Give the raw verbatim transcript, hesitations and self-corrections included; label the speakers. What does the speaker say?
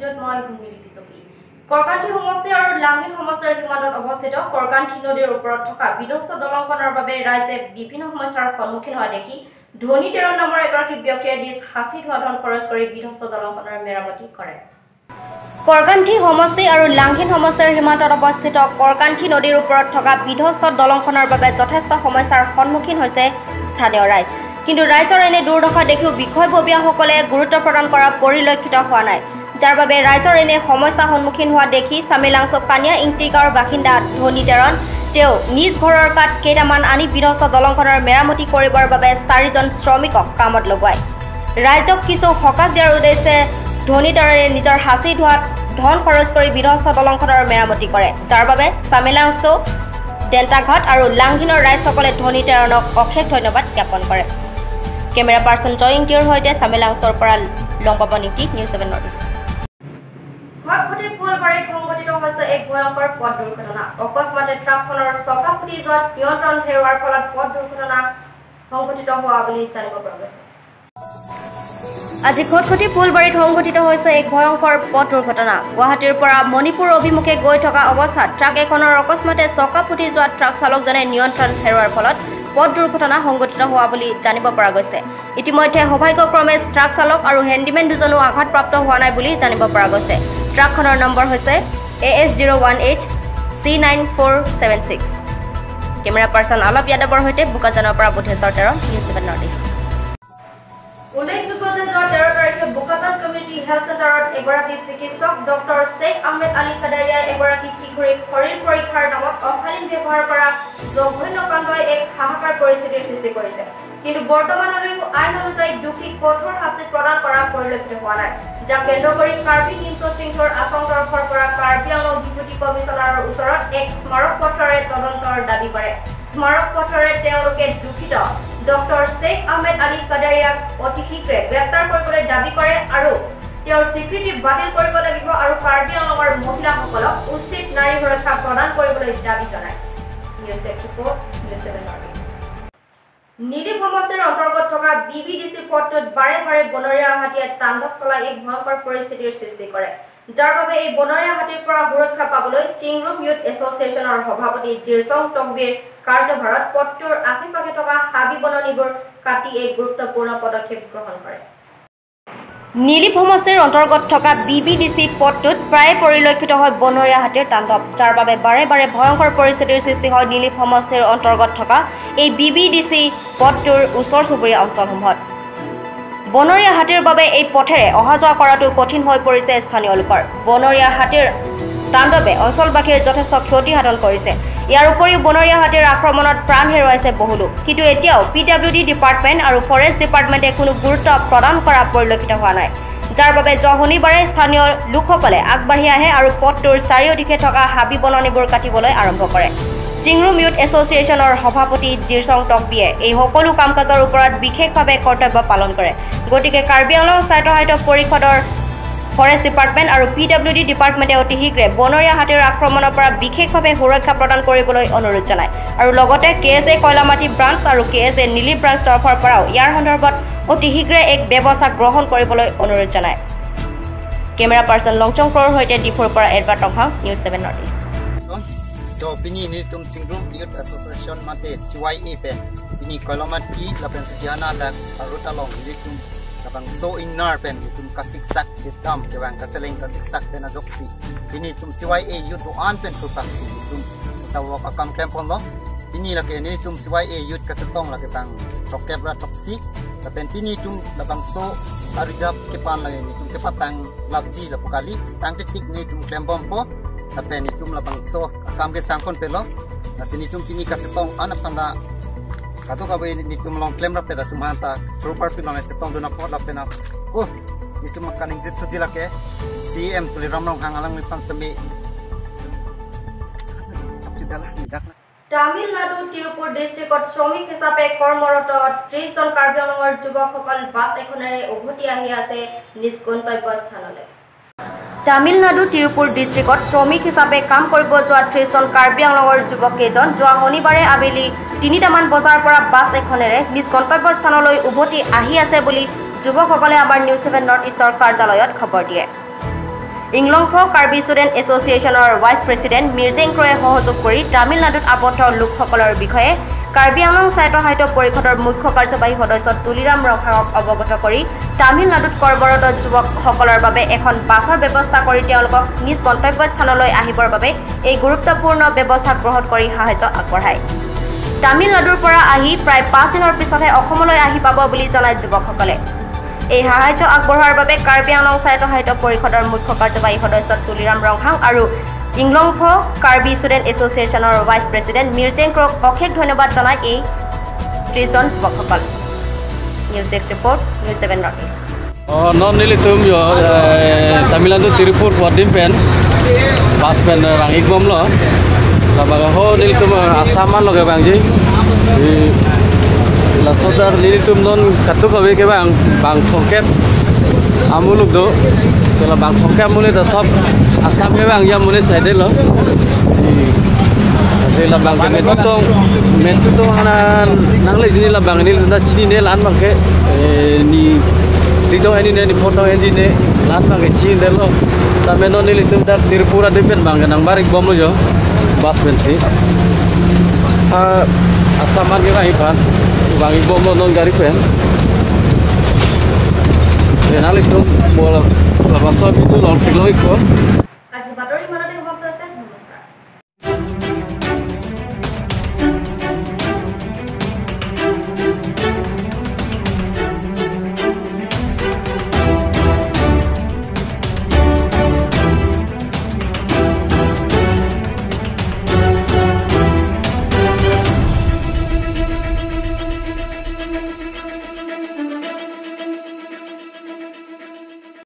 Speaker 1: ষ্টুডিঅ'ত মই ভূমিলি কিশোৰী কৰকান্থি সমষ্টি আৰু লাংহিন সমষ্টিৰ সীমান্তত অৱস্থিত কৰকান্থি নদীৰ ওপৰত থকা বিধ্বস্ত দলংখনৰ বাবে ৰাজ্যে বিভিন্ন সমস্যাৰ সন্মুখীন হোৱা দেখি ধনী তেৰণ নামৰ এগৰাকী ব্যক্তিয়ে নিজ হাঁচি ধোৱা ধন খৰচ কৰি বিধ্বস্ত দলংখনৰ মেৰামতি কৰে। কৰকান্থি সমষ্টি আৰু লাংহিন সমষ্টিৰ সীমান্তত অৱস্থিত কৰকান্থি নদীৰ ওপৰত থকা বিধ্বস্ত দলংখনৰ বাবে যথেষ্ট সমস্যাৰ সন্মুখীন হৈছে স্থানীয় ৰাইজ। কিন্তু ৰাইজৰ এনে দুৰ্দশা দেখিও বিষয়ববীয়াসকলে গুৰুত্ব প্ৰদান কৰা পৰিলক্ষিত হোৱা নাই, যাৰ বাবে ৰাইজৰ এনে সমস্যাৰ সন্মুখীন হোৱা দেখি চামিলাংছ কানিয়া ইংটি গাঁৱৰ বাসিন্দা ধনী তেৰণ তেওঁ নিজ ঘৰৰ কাঠ কেইটামান আনি বিধ্বস্ত দলংখনৰ মেৰামতি কৰিবৰ বাবে চাৰিজন শ্ৰমিকক কামত লগোৱায়। ৰাইজক কিছু সকাহ দিয়াৰ উদ্দেশ্যে ধনী তেৰণে নিজৰ হাঁচি ধোৱাত ধন খৰচ কৰি বিধ্বস্ত দলংখনৰ মেৰামতি কৰে, যাৰ বাবে চামিলাংছ দেন্তাঘাট আৰু লাংহিনৰ ৰাইজসকলে ধনী তেৰণক অশেষ ধন্যবাদ জ্ঞাপন কৰে। কেমেৰা পাৰ্চন জয় ইংটিৰ সৈতে চামিলাংছৰ পৰা লংপাপন Ingti, news seven north east. ঘটঘটি ফুলবাৰীত সংঘটিত হৈছে এক ভয়ংকৰ পথ দুৰ্ঘটনা। অকস্মাতে ট্ৰাকখনৰ চকা ফুটি যোৱাত নিয়ন্ত্ৰণ হেৰুৱাৰ ফলত পথ দুৰ্ঘটনা সংঘটিত হোৱা বুলি জানিব পৰা গৈছে। আজি ঘটঘটি ফুলবাৰীত সংঘটিত হৈছে এক ভয়ংকৰ পথ দুৰ্ঘটনা। গুৱাহাটীৰ পৰা মণিপুৰ অভিমুখে গৈ থকা অৱস্থাত ট্ৰাক এখনৰ অকস্মাতে চকা ফুটি যোৱা ট্ৰাক চালকজনে নিয়ন্ত্ৰণ হেৰুৱাৰ ফলত পথ দুৰ্ঘটনা সংঘটিত হোৱা বুলি জানিব পৰা গৈছে। ইতিমধ্যে সৌভাগ্যক্ৰমে ট্ৰাক চালক আৰু হেণ্ডিমেন দুজনো আঘাতপ্ৰাপ্ত হোৱা নাই বুলি জানিব পৰা গৈছে। ট্ৰাকখনৰ নম্বৰ হৈছে A S zero' one H C nine four seven six. Camera person Alop যাদৱৰ সৈতে বোকাজানৰ পৰা Budheswar Teron, news seven north east. উল্লেখযোগ্য যে যোৱা তেৰ তাৰিখে বোকাজান কমিউনিটি হেল্থ চেণ্টাৰত এগৰাকী চিকিৎসক ডক্টৰ শ্বেখ আহমেদ আলী কাদাৰিয়াই এগৰাকী কিশোৰীক শৰীৰ পৰীক্ষাৰ নামত অশালীন ব্যৱহাৰ কৰা জঘন্য কাণ্ডই এক হাহাকাৰ পৰিস্থিতিৰ সৃষ্টি কৰিছে। কিন্তু বৰ্তমানলৈও আইন অনুযায়ী দোষীক কঠোৰ শাস্তি প্ৰদান কৰা পৰিলক্ষিত হোৱা নাই, যাক কেন্দ্ৰ কৰি কাৰ্বি নিউজৰ আছং তৰফৰ পৰা কাৰ্বি আংলং ডেপুটি কমিছনাৰৰ ওচৰত এক স্মাৰক পত্ৰৰে তদন্তৰ দাবী কৰে। স্মাৰক পত্ৰৰে তেওঁলোকে দোষিত ডক্টৰ শ্বেখ আহমেদ আলী কাদাৰিয়াক অতি শীঘ্ৰে গ্ৰেপ্তাৰ কৰিবলৈ দাবী কৰে আৰু তেওঁৰ স্বীকৃতি বাতিল কৰিব লাগিব আৰু কাৰ্বি আংলঙৰ মহিলাসকলক উচিত নাৰী সুৰক্ষা প্ৰদান কৰিবলৈ দাবী জনায়। News desk report, news seven north east. Nilip সমষ্টিৰ অন্তৰ্গত থকা বি বি ডি চি পথটোত বাৰে বাৰে বনৰীয়া হাতীয়ে তাণ্ডৱ চলাই এক ভয়ংকৰ পৰিস্থিতিৰ সৃষ্টি কৰে, যাৰ বাবে এই বনৰীয়া হাতীৰ পৰা সুৰক্ষা পাবলৈ চিংৰুম ইউথ এছ'চিয়েশ্যনৰ সভাপতি জিৰচং টকবিৰ কাৰ্যভাৰত পথটোৰ আশে পাশে থকা হাবি বননিবোৰ কাটি এক গুৰুত্বপূৰ্ণ পদক্ষেপ গ্ৰহণ কৰে। নিলিপ সমষ্টিৰ অন্তৰ্গত থকা বি বি ডি চি পথটোত প্ৰায় পৰিলক্ষিত হয় বনৰীয়া হাতীৰ তাণ্ডৱ, যাৰ বাবে বাৰে বাৰে ভয়ংকৰ পৰিস্থিতিৰ সৃষ্টি হয় নিলিপ সমষ্টিৰ অন্তৰ্গত থকা এই বি বি ডি চি পথটোৰ ওচৰ চুবুৰীয়া অঞ্চলসমূহত। বনৰীয়া হাতীৰ বাবে এই পথেৰে অহা যোৱা কৰাটো কঠিন হৈ পৰিছে স্থানীয় লোকৰ। বনৰীয়া হাতীৰ তাণ্ডৱে অঞ্চলবাসীৰ যথেষ্ট ক্ষতি সাধন কৰিছে। ইয়াৰ উপৰিও বনৰীয়া হাতীৰ আক্ৰমণত প্ৰাণ হেৰুৱাইছে বহুলো। কিন্তু এতিয়াও পি ডাব্লিউ ডি ডিপাৰ্টমেণ্ট আৰু ফৰেষ্ট ডিপাৰ্টমেণ্টে কোনো গুৰুত্ব প্ৰদান কৰা পৰিলক্ষিত হোৱা নাই, যাৰ বাবে যোৱা শনিবাৰে স্থানীয় লোকসকলে আগবাঢ়ি আহে আৰু পথটোৰ চাৰিওদিশে থকা হাবি বননিবোৰ কাটিবলৈ আৰম্ভ কৰে। চিংৰুম ইউথ এছ'চিয়েশ্যনৰ সভাপতি জিৰচং টকবিয়ে এই সকলো কাম কাজৰ ওপৰত বিশেষভাৱে কৰ্তব্য পালন কৰে। গতিকে কাৰ্বি আংলং স্বায়ত্তশাসিত পৰিষদৰ ফৰেষ্ট ডিপাৰ্টমেণ্ট আৰু পি ডাব্লিউ ডি ডিপাৰ্টমেণ্টে অতি শীঘ্ৰে বনৰীয়া হাতীৰ আক্ৰমণৰ পৰা বিশেষভাৱে সুৰক্ষা প্ৰদান কৰিবলৈ অনুৰোধ জনায় আৰু লগতে কে এছ এ কয়লামাটি ব্ৰাঞ্চ আৰু কে এছ এ নিলিপ ব্ৰাঞ্চ তৰফৰ পৰাও ইয়াৰ সন্দৰ্ভত অতি শীঘ্ৰে এক ব্যৱস্থা গ্ৰহণ কৰিবলৈ অনুৰোধ জনায়। কেমেৰা পাৰ্চন লংচং ফ্ৰৰ সৈতে ডিফুৰ পৰা Edward Tonghang, news seven north east.
Speaker 2: तो पिनी ni tum Cingrum Youth Association mate C Y A pen pini kolomati lapen sujana la aruta long ni tum labang so inar pen tum kasik sak ditam kewang kaceleng kasik sak pen ajoksi pini tum C Y A youth an pen tutak tum sawok akam tempon lo pini la ke ni tum C Y A youth kacetong la ke bang tokebra toksi lapen pini tum labang so arijap kepan la ni tum kepatang labji la pokali tang tik ni tum klembom po tapi ni tum lapang so kam ke sangkon pelo asini tum kini kacetong anak panda katu kabe ni tum long claim ra peda tum hanta trooper pilong cetong dona pot la pena oh ni tum kaning jit fujila ke C M tuli ramrong hangalang ni pansami chapchidala dakla
Speaker 1: Tamil Nadu Tiruppur ডিষ্ট্ৰিক্টত শ্ৰমিক হিচাপে কৰ্মৰত ত্ৰিশ জন কাৰ্বি আংলঙৰ যুৱকসকল bus এখনেৰে উভতি আহি আছে নিজ গন্তব্য স্থানলৈ। তামিলনাডু তিৰুপুৰ ডিষ্ট্ৰিক্টত শ্ৰমিক হিচাপে কাম কৰিব যোৱা ত্ৰিশ জন কাৰ্বি আংলঙৰ যুৱককেইজন যোৱা শনিবাৰে আবেলি তিনিটামান বজাৰ পৰা বাছ এখনেৰে নিজ গন্তব্য স্থানলৈ উভতি আহি আছে বুলি যুৱকসকলে আমাৰ নিউজ ছেভেন নৰ্থ ইষ্টৰ কাৰ্যালয়ত খবৰ দিয়ে। ইংলংফ কাৰ্বি ষ্টুডেণ্ট এছ'চিয়েশ্যনৰ ভাইচ প্ৰেছিডেণ্ট মিৰ্জেংক্ৰয়ে সহযোগ কৰি তামিলনাডুত আবদ্ধ লোকসকলৰ বিষয়ে কাৰ্বি আংলং স্বায়ত্ত সাহিত্য পৰিষদৰ মুখ্য কাৰ্যবাহী সদস্য তুলিৰাম ৰংখাঙক অৱগত কৰি তামিলনাডুত কৰ্মৰত যুৱকসকলৰ বাবে এখন বাছৰ ব্যৱস্থা কৰি তেওঁলোকক নিজ গন্তব্যস্থানলৈ আহিবৰ বাবে এই গুৰুত্বপূৰ্ণ ব্যৱস্থা গ্ৰহণ কৰি সাহায্য আগবঢ়ায়। তামিলনাডুৰ পৰা আহি প্ৰায় পাঁচ দিনৰ পিছতহে অসমলৈ আহি পাব বুলি জনায় যুৱকসকলে। এই সাহায্য আগবঢ়োৱাৰ বাবে কাৰ্বি আংলং স্বায়ত্ত সাহিত্য পৰিষদৰ মুখ্য কাৰ্যবাহী সদস্য তুলিৰাম ৰংখাং আৰু ইংলংফ কাৰ্বি ষ্টুডেণ্ট এছ'চিয়েশ্যনৰ ভাইচ প্ৰেছিডেণ্ট মিৰ্জেংক্ৰক অশেষ ধন্যবাদ জনায় এই ত্ৰিছজন যুৱকসকল। News desk report news seven north east.
Speaker 3: non nilitum yo Tamilnadu Tirupur Wadim pen pas pen rang igmom lo labaga ho nilitum asaman lo ke bang ji la sodar nilitum non katu kawe ke bang bang thongkep amuluk do to la bang thongkep mule da sob asam ke bang ya mule side lo de la bang ke metong metong hanan nang le ni la bang ni la chini ne lan bang ke ni Dito ini nih foto ini nih, lahat mga kecil deh lo. Tapi non ini itu dah Tirupura depan bang, nang barik bom lo jo, bas bensi. Ah, asaman kita ipan, bang bom lo non gari pen. Kenal itu, bola, bola basah itu lo kilo ikut.